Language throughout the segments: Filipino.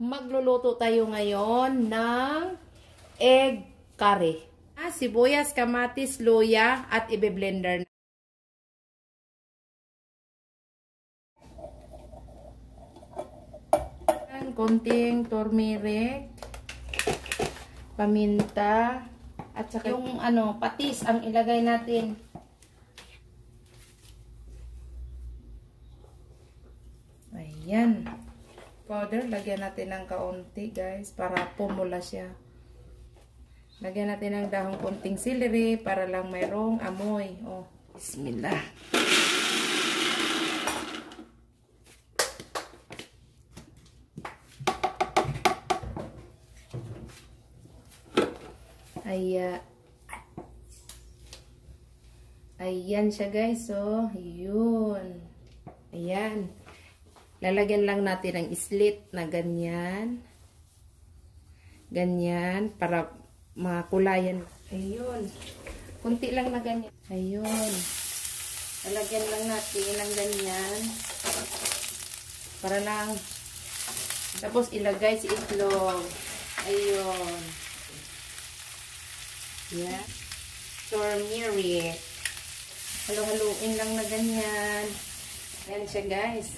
Magluluto tayo ngayon ng egg curry. Sibuyas, kamatis, luya at i-blender. Konting turmeric, paminta, at saka yung patis ang ilagay natin. Ayan. Powder, lagyan natin ng kaunti guys para pumula siya. Lagyan natin ng dahong konting celery para lang mayroong amoy. Oh, bismillah. Ayan siya guys. So, yun. Ayan. Lalagyan lang natin ng slit na ganyan. Ganyan. Para makulayan. Ayun. Kunti lang na ganyan. Ayun. Lalagyan lang natin ng ganyan. Para lang. Tapos ilagay si itlog. Ayun. Yan. Turmeric. Halo-haluin lang na ganyan. Ayan siya guys.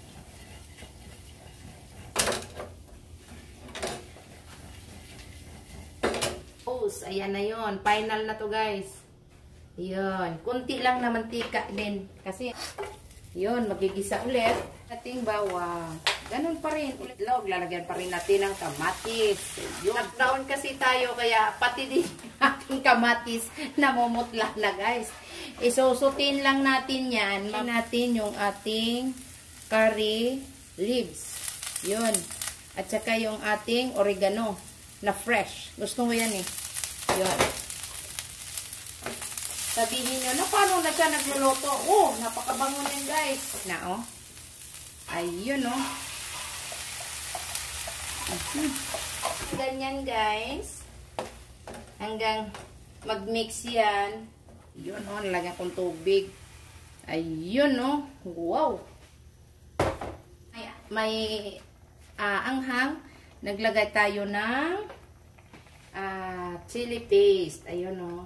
Ayan na yun. Final na to guys. Yun. Kunti lang na mantika din. Kasi, yun. Magigisa ulit. Ating bawang. Ganun pa rin. Ulit log. Lalagyan pa rin natin ng kamatis. Yun. Lockdown kasi tayo. Kaya pati din ating kamatis namumutla na guys. Isusutin lang natin yan. Natin yung ating curry leaves. Yun. At saka yung ating oregano na fresh. Gusto mo yan eh. Yun. Sabihin nyo, na paano na siya nagluluto? Oh, napakabango niyan guys. Na oh. Ayun oh. Ganyan guys. Hanggang mag-mix yan. Yun oh, nalagyan kong tubig. Ayun oh. Wow. May anghang. Naglagay tayo ng chili paste. Ayun o.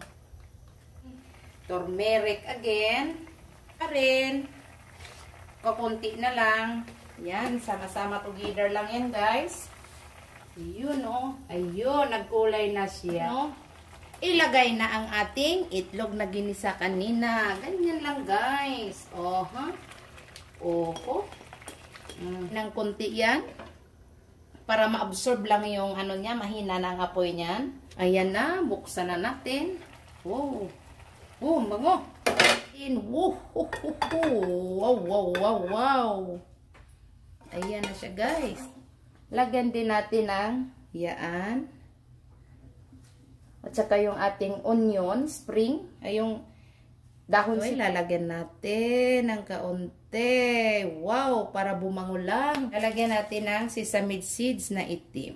Turmeric again. Pa rin. Kukunti na lang. Yan. Sama-sama together lang yan guys. Ayun o. Ayun. Nagkulay na siya. No? Ilagay na ang ating itlog na ginisa kanina. Ganyan lang guys. Oho. Oho. Nang kunti yan. Para ma-absorb lang yung niya, mahina na ang apoy niyan. Ayan na, buksan na natin. Wow. Oh, bango. Wow, wow, wow, wow, wow. Ayan na siya, guys. Lagyan din natin ng yaan. At saka yung ating onion, spring. Ay, yung dahon lalagyan natin ng kaunti. Wow, para bumango lang. Lalagyan natin ng sesame seeds na itim.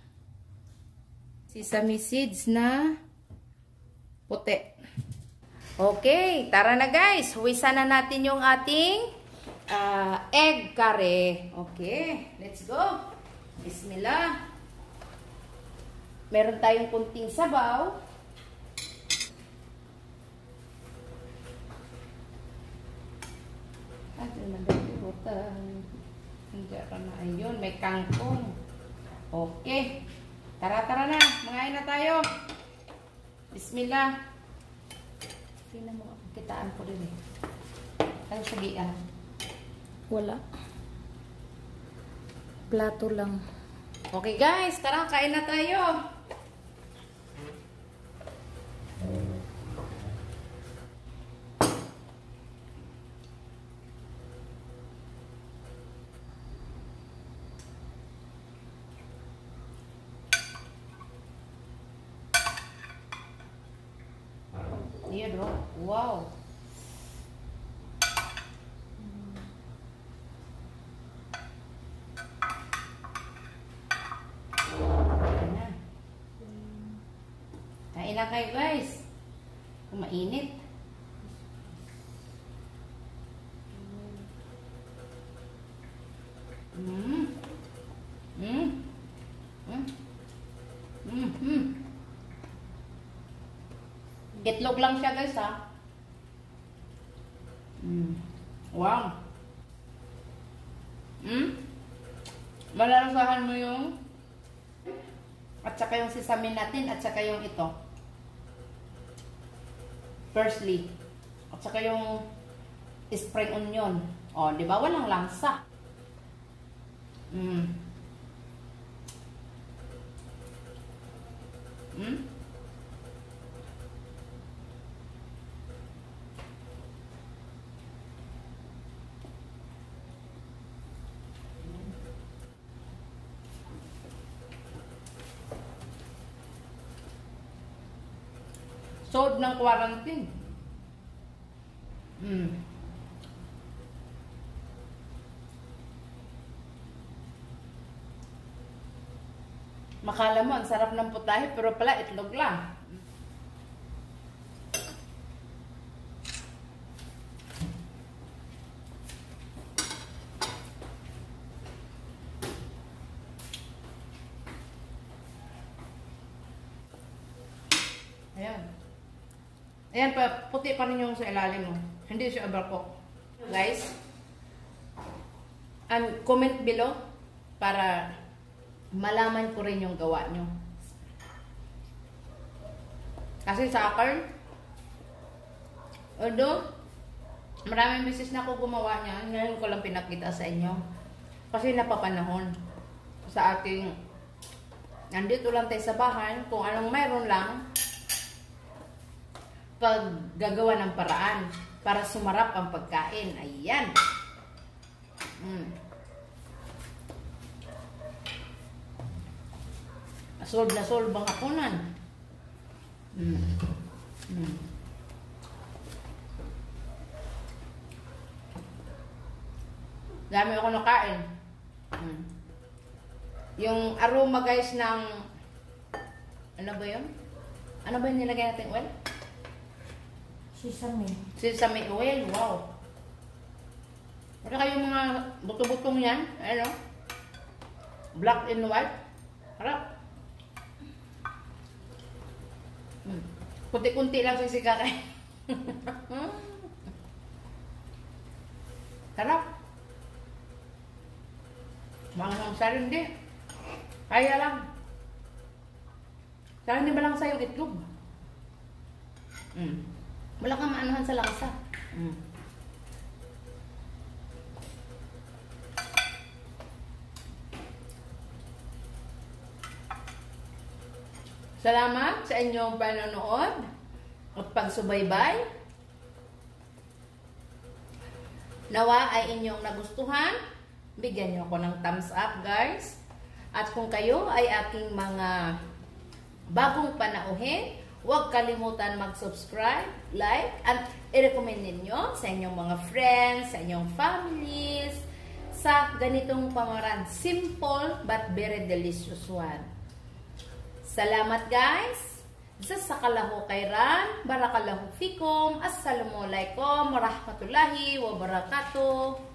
Sesame seeds na puti. Okay, tara na guys. Huwisan na natin yung ating egg curry. Okay, let's go. Bismillah. Meron tayong kunting sabaw. Ayun, may kangkong. Okay. Tara na. Mangain na tayo. Bismillah. Tingnan mo, kitaan ko din eh. Tayo sagian. Wala. Plato lang. Okay guys, tara, kain na tayo. Ayan o. Wow. Kain na kayo guys. Mainit. Itlog lang siya guys ha. Wow. Malalasahan mo yung at saka yung sesame natin at saka yung ito. Parsley. At saka yung spring onion. O, di ba? Walang langsa. Solved ng quarantine. Makala mo, ang sarap ng putahe, pero pala itlog lang. Ayan. Ayan pa, puti pa rin yung sa ilalim mo. Hindi siya overcook. Guys, comment below para malaman ko rin yung gawa nyo. Kasi sa akin, although maraming beses na ako gumawa niya, ngayon ko lang pinakita sa inyo. Kasi napapanahon sa ating, nandito lang tayo sa bahay, kung anong mayroon lang, pag gagawa ng paraan para sumarap ang pagkain. Ayan. Solve na solve ang hapunan. Dami ako nakain. Yung aroma guys ng ano ba yun? Ano ba yung nilagay natin oil? Sesame. Sesame oil. Wow. Wala kayong mga buto-butong yan. Ano? Black and white. Harap. Kunti-kunti lang sa sikakay. Harap. Mga nang sarin di. Kaya lang. Sarin di ba lang sa'yo itlog? Wala kang maanuhan sa langsa. Salamat sa inyong panonood at pagsubaybay. Nawa ay inyong nagustuhan. Bigyan niyo ako ng thumbs up, guys. At kung kayo ay aking mga bagong panauhin, huwag kalimutan mag-subscribe, like, at i-recommend ninyo sa inyong mga friends, sa inyong families, sa ganitong pamamaraan. Simple but very delicious one. Salamat guys! Jazakallahu khairan, barakallahu fikum, assalamualaikum warahmatullahi wabarakatuh.